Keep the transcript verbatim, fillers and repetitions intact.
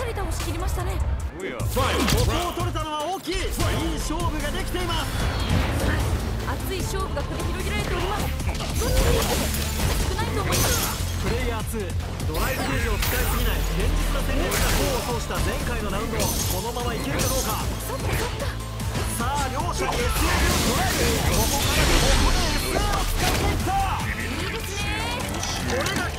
かり倒し切りましたね。 ここを取れたのは大きい。いい勝負ができています。 熱い勝負が繰り広げられております。そんなに少ないと思います。 プレイヤーツー、ドライブゲージを使いすぎない堅実な戦略が功を奏した前回のラウンドをこのままいけるかどうか。 そっかそっか。 さあ両者 エスエル を捉える。ここからここで エスエル を使っていった。 いいですね。 これが